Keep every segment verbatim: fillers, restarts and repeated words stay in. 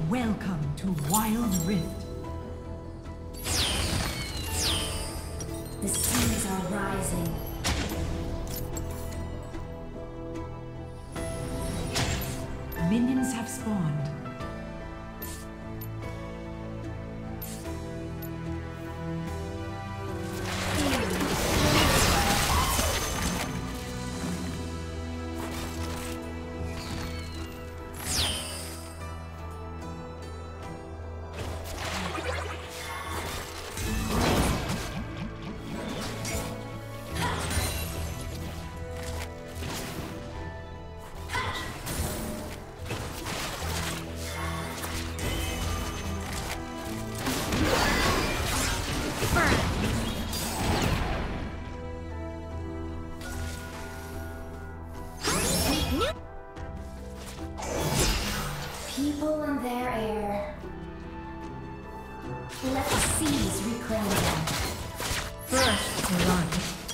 Welcome to Wild Rift. The seas are rising. Minions have spawned. People and their air. Let the seas reclaim them. First blood.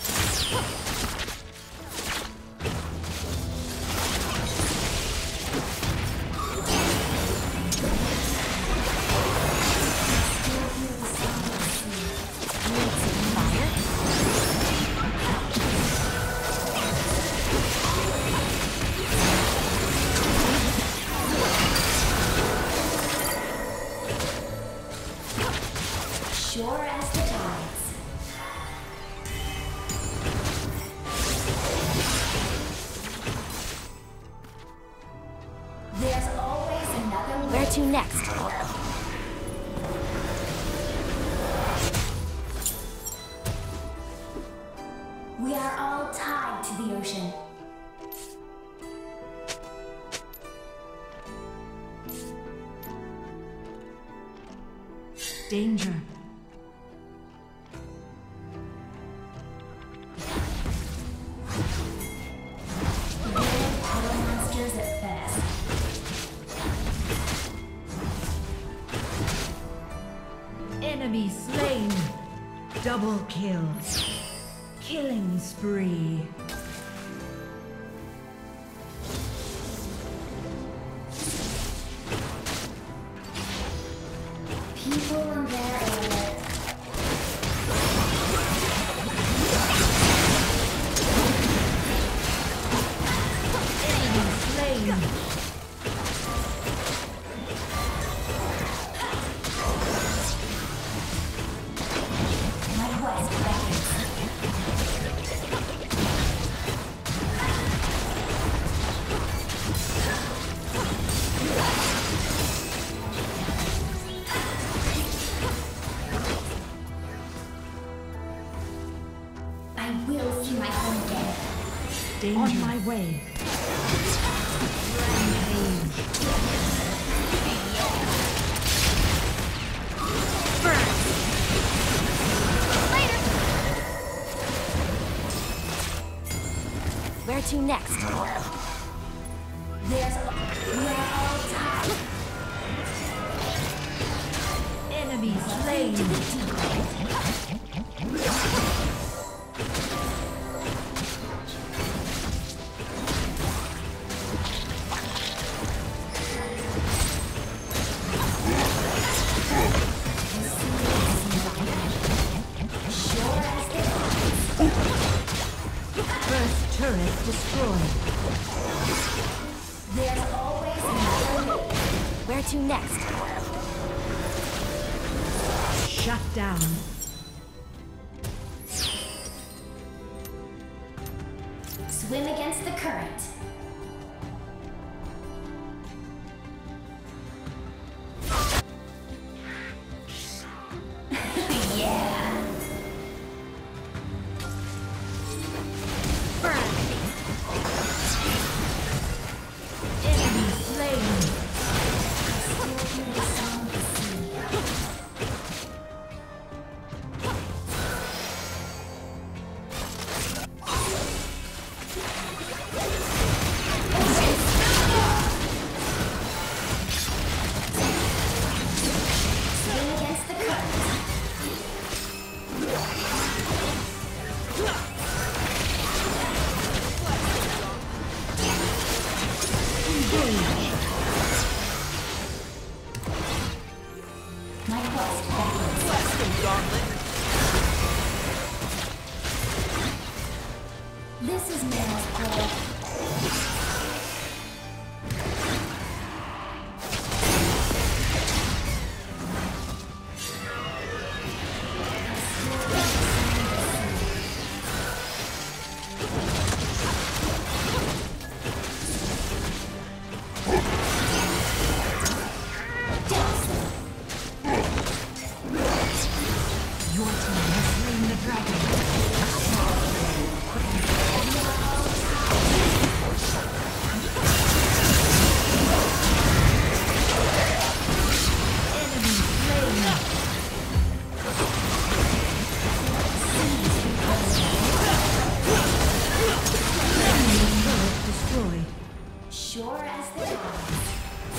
Sure as the tides. There's always another way. Where to next? We are all tied to the ocean. Danger. Puddle monsters at best. Enemy slain. Double kill. Killing spree. People and their air. Enemy slain. My quest beckons. I will see my home again. Danger. On my way. Rampage. Where to next? There's we are all tied. Enemy slain. Sure as the First turret destroyed. There's always another way. Where to next? Shut down. Swim against the current. Yeah. Enemy slain. Still hear the sound of the sea. Swim against the current. Sure as the dawn.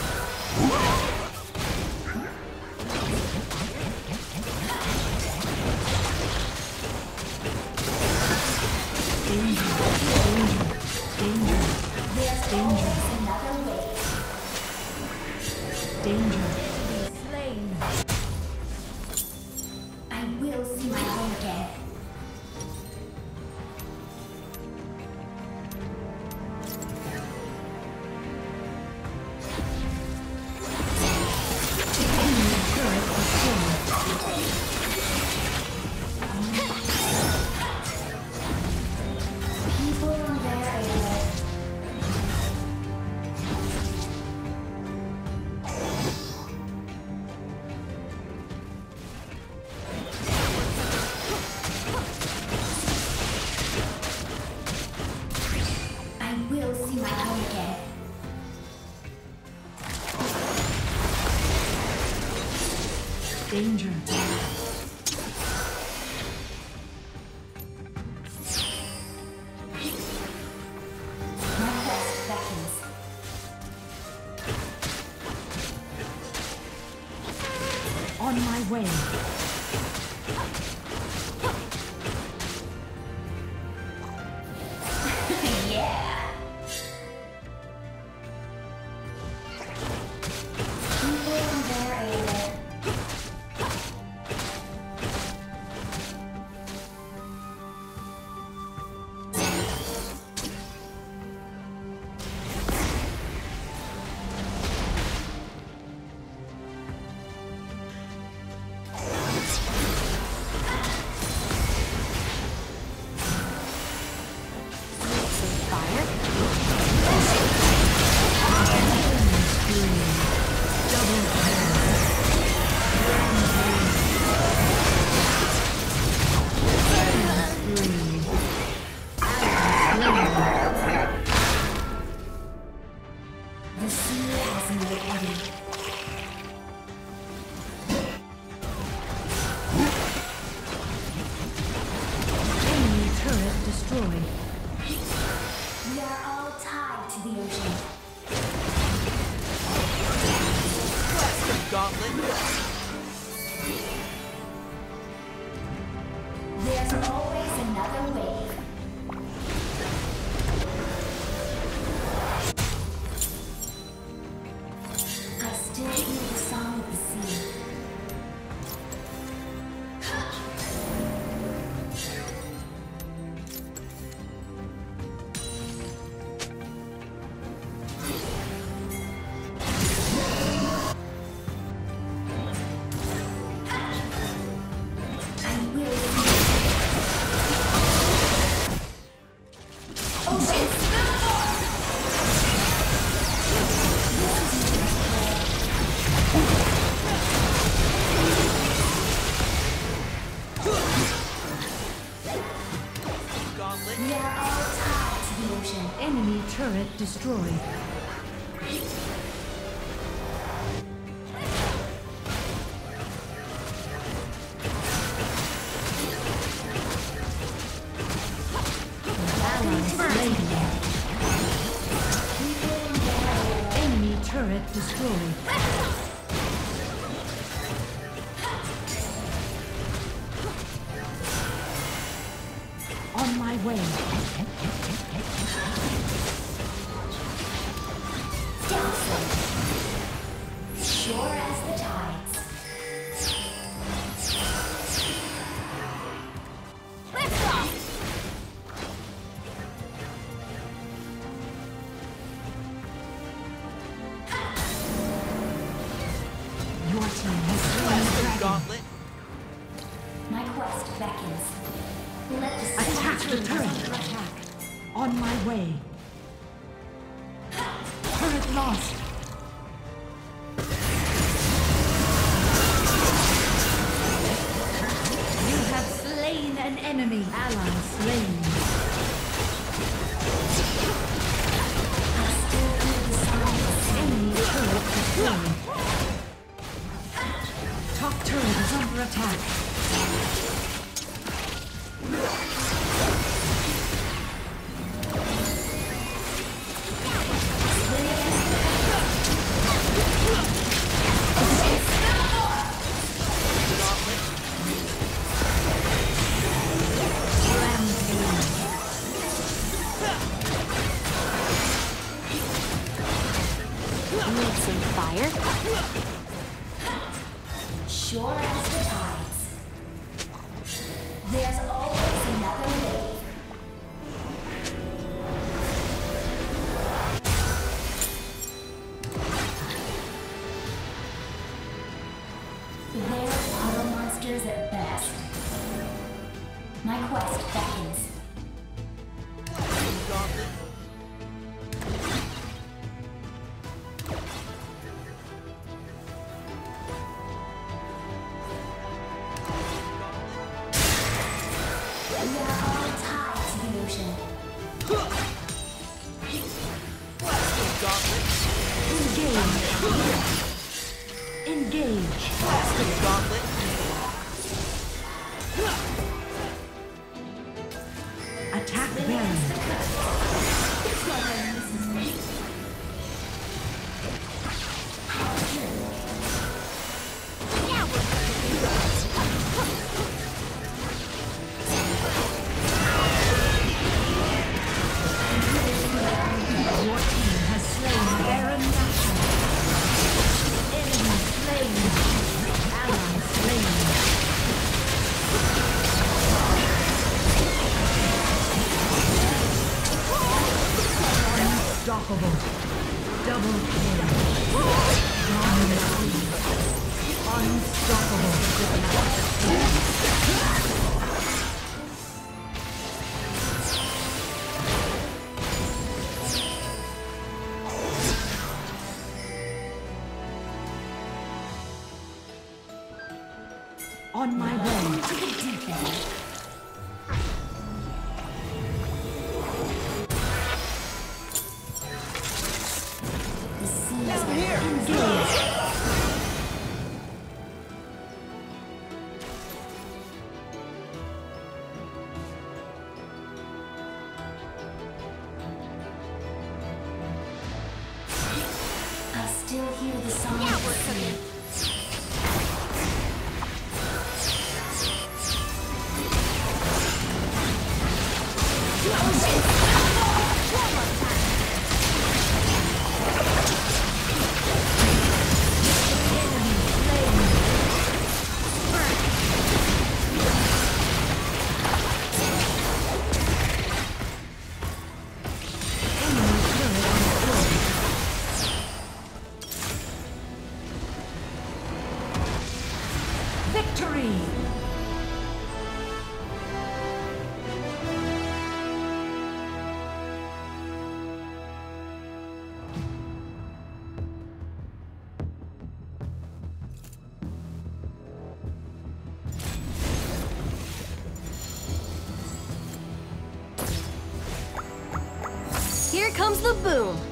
Danger. On my way. There's always another wave. I still hear the song of the sea. Enemy turret destroyed. Enemy turret destroyed. On my way. Sure as the tides. Let's go! Your team has slain the dragon. Gauntlet. My quest beckons. Let the Attack the turret. Attack. On my way. Turret lost. You have slain an enemy. Ally slain. Enemy turret destroyed. Top turret is under attack. Need some fire? Sure as the tides. There's always another wave. They're auto monsters at best. My quest beckons. We are all tied to the ocean. Engage. Engage. Attack Baron. Your team has slain Baron Nashor. Enemy slain. Ally slain. Unstoppable. Double kill. Dominating. Unstoppable. On my way to the deep end. The sea is Down here. Engage. I still hear the song of the sea. Victory! Here comes the boom.